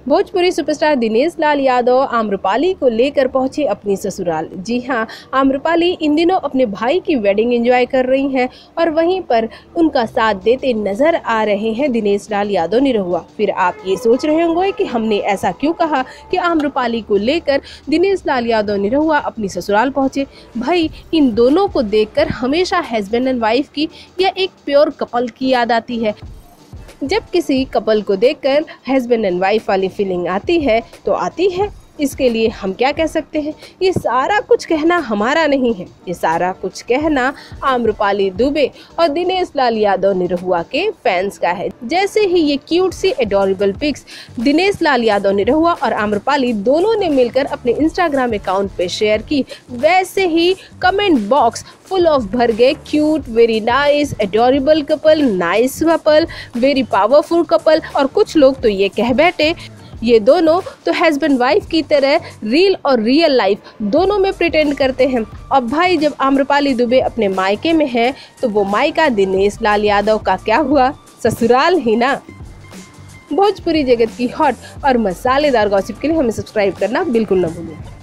Bhojpuri superstar Dinesh Lal Yadav Amrapali को लेकर पहुंचे अपनी ससुराल। जी हां, आम्रपाली इन दिनों अपने भाई की वेडिंग एंजॉय कर रही हैं और वहीं पर उनका साथ देते नजर आ रहे हैं दिनेश लाल यादव निरहुआ। फिर आप ये सोच रहे होंगे कि हमने ऐसा क्यों कहा कि आम्रपाली को लेकर दिनेश लाल यादव निरहुआ अपनी ससुराल पहुंचे। भाई, इन दोनों को देखकर हमेशा हस्बैंड एंड वाइफ की या एक प्योर कपल की याद आती है। जब किसी कपल को देखकर हस्बैंड एंड वाइफ वाली फीलिंग आती है तो आती है। इसके लिए हम क्या कह सकते हैं? ये सारा कुछ कहना हमारा नहीं है, ये सारा कुछ कहना आम्रपाली दुबे और दिनेश लाल यादव निरहुआ के फैंस का है। जैसे ही ये क्यूट सी एडोरेबल पिक्स दिनेश लाल यादव निरहुआ और आम्रपाली दोनों ने मिलकर अपने इंस्टाग्राम अकाउंट पे शेयर की, वैसे ही कमेंट बॉक्स फुल ऑफ भर गए cute, very nice, adorable couple, nice couple, very powerful couple. और कुछ लोग तो ये कह बैठे ये दोनों तो हस्बैंड वाइफ की तरह रील और रियल लाइफ दोनों में प्रिटेंड करते हैं। अब भाई, जब आम्रपाली दुबे अपने मायके में है तो वो मायका दिनेश लाल यादव का क्या हुआ? ससुराल ही ना। भोजपुरी जगत की हॉट और मसालेदार गॉसिप के लिए हमें सब्सक्राइब करना बिल्कुल न भूलें।